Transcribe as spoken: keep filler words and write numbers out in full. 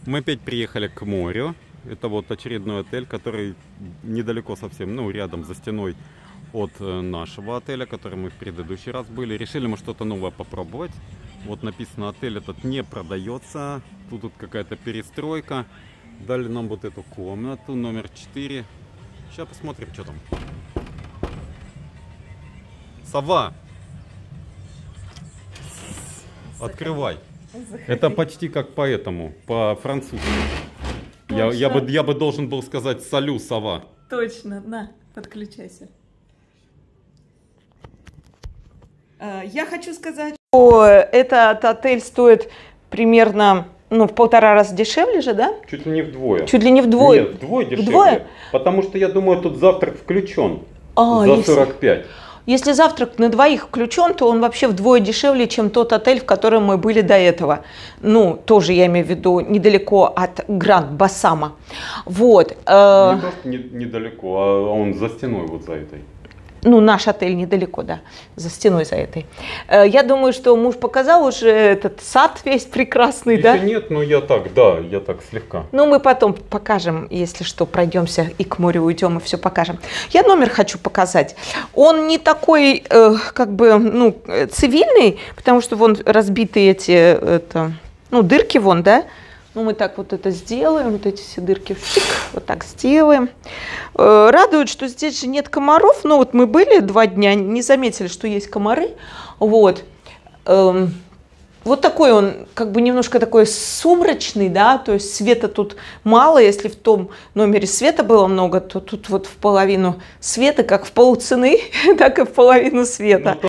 Мы опять приехали к морю. Это вот очередной отель, который недалеко совсем, ну, рядом, за стеной от нашего отеля, который мы в предыдущий раз были. Решили мы что-то новое попробовать. Вот написано, отель этот не продается. Тут, тут какая-то перестройка. Дали нам вот эту комнату, номер четыре. Сейчас посмотрим, что там. Сова! Открывай. Заходи. Это почти как по этому, по-французски. Я, я, бы, я бы должен был сказать «салю, сова». Точно, на, подключайся. Я хочу сказать, что этот отель стоит примерно, ну, в полтора раза дешевле же, да? Чуть ли не вдвое. Чуть ли не вдвое. Нет, вдвое дешевле. Вдвое? Потому что я думаю, тут завтрак включен а, за если, сорок пять. Если завтрак на двоих включен, то он вообще вдвое дешевле, чем тот отель, в котором мы были до этого. Ну, тоже я имею в виду недалеко от Гранд Бассама. Вот. Не просто не, недалеко, а он за стеной вот за этой. Ну, наш отель недалеко, да, за стеной за этой. Я думаю, что муж показал уже этот сад весь прекрасный, Еще да? нет, но я так, да, я так слегка. Ну, мы потом покажем, если что, пройдемся и к морю уйдем, и все покажем. Я номер хочу показать. Он не такой, э, как бы, ну, цивильный, потому что вон разбитые эти, это, ну, дырки вон, да? Ну, мы так вот это сделаем, вот эти все дырки, фик, вот так сделаем. Э, радует, что здесь же нет комаров. Ну, вот мы были два дня, не заметили, что есть комары. Вот. Эм, вот такой он, как бы немножко такой сумрачный, да, то есть света тут мало. Если в том номере света было много, то тут вот в половину света, как в полцены, так и в половину света.